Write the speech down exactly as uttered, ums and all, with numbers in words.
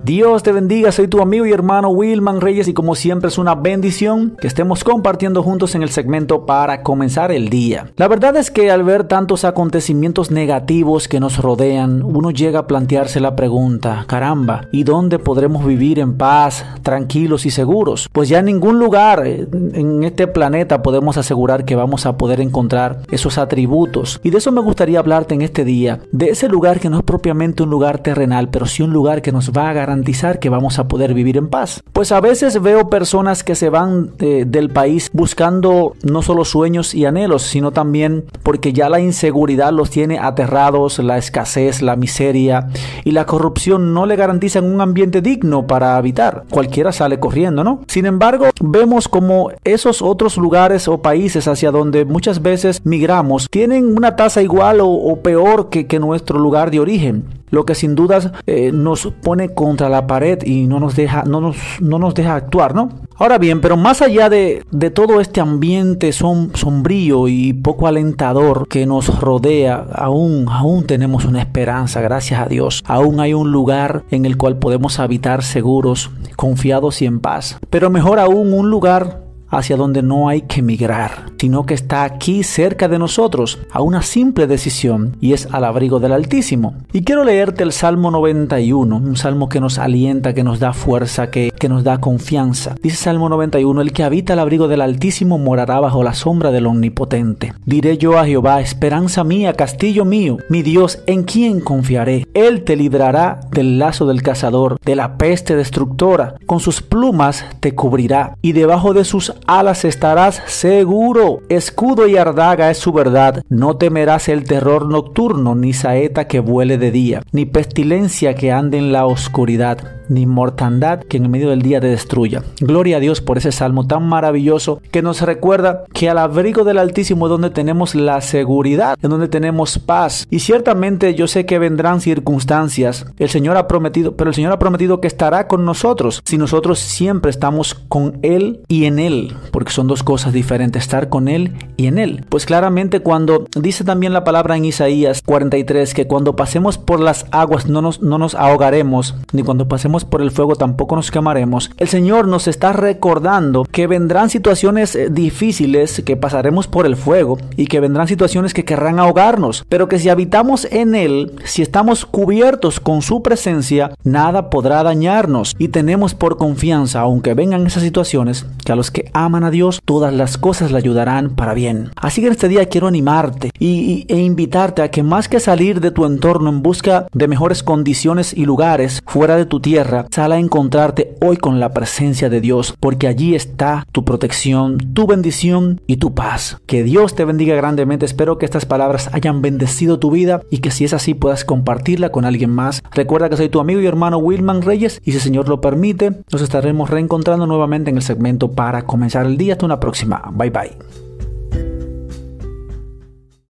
Dios te bendiga, soy tu amigo y hermano Wilman Reyes y como siempre es una bendición que estemos compartiendo juntos en el segmento para comenzar el día. La verdad es que al ver tantos acontecimientos negativos que nos rodean, uno llega a plantearse la pregunta, caramba, ¿y dónde podremos vivir en paz, tranquilos y seguros? Pues ya en ningún lugar en este planeta podemos asegurar que vamos a poder encontrar esos atributos. Y de eso me gustaría hablarte en este día, de ese lugar que no es propiamente un lugar terrenal, pero sí un lugar que nos va a garantizar que vamos a poder vivir en paz. Pues a veces veo personas que se van eh, del país buscando no solo sueños y anhelos, sino también porque ya la inseguridad los tiene aterrados, la escasez, la miseria y la corrupción no le garantizan un ambiente digno para habitar. Cualquiera sale corriendo, ¿no? Sin embargo, vemos como esos otros lugares o países hacia donde muchas veces migramos tienen una tasa igual o, o peor que, que nuestro lugar de origen. Lo que sin dudas eh, nos pone contra la pared y no nos deja, no nos, no nos deja actuar, ¿no? Ahora bien, pero más allá de, de todo este ambiente som, sombrío y poco alentador que nos rodea, aún, aún tenemos una esperanza, gracias a Dios. Aún hay un lugar en el cual podemos habitar seguros, confiados y en paz. Pero mejor aún, un lugar hacia donde no hay que migrar, sino que está aquí cerca de nosotros, a una simple decisión, y es al abrigo del Altísimo. Y quiero leerte el Salmo noventa y uno, un salmo que nos alienta, que nos da fuerza, que, que nos da confianza. Dice Salmo noventa y uno, el que habita al abrigo del Altísimo morará bajo la sombra del Omnipotente. Diré yo a Jehová, esperanza mía, castillo mío, mi Dios, ¿en quién confiaré? Él te librará del lazo del cazador, de la peste destructora, con sus plumas te cubrirá, y debajo de sus alas estarás seguro. Escudo y ardaga es su verdad. No temerás el terror nocturno, ni saeta que vuele de día, ni pestilencia que ande en la oscuridad, ni mortandad que en medio del día te destruya. Gloria a Dios por ese salmo tan maravilloso que nos recuerda que al abrigo del Altísimo es donde tenemos la seguridad, en donde tenemos paz. Y ciertamente yo sé que vendrán circunstancias. El Señor ha prometido, pero el Señor ha prometido que estará con nosotros si nosotros siempre estamos con Él y en Él, porque son dos cosas diferentes, estar con Él y en Él. Pues claramente cuando dice también la palabra en Isaías cuarenta y tres que cuando pasemos por las aguas no nos, no nos ahogaremos, ni cuando pasemos por el fuego tampoco nos quemaremos. El Señor nos está recordando que vendrán situaciones difíciles, que pasaremos por el fuego y que vendrán situaciones que querrán ahogarnos, pero que si habitamos en Él, si estamos cubiertos con su presencia, nada podrá dañarnos y tenemos por confianza, aunque vengan esas situaciones, que a los que aman a Dios, todas las cosas le ayudarán para bien. Así que en este día quiero animarte y, y, e invitarte a que más que salir de tu entorno en busca de mejores condiciones y lugares fuera de tu tierra, sal a encontrarte hoy con la presencia de Dios, porque allí está tu protección, tu bendición y tu paz. Que Dios te bendiga grandemente. Espero que estas palabras hayan bendecido tu vida y que si es así puedas compartirla con alguien más. Recuerda que soy tu amigo y hermano Wilman Reyes y si el Señor lo permite, nos estaremos reencontrando nuevamente en el segmento para comenzar el día. Hasta una próxima. Bye bye.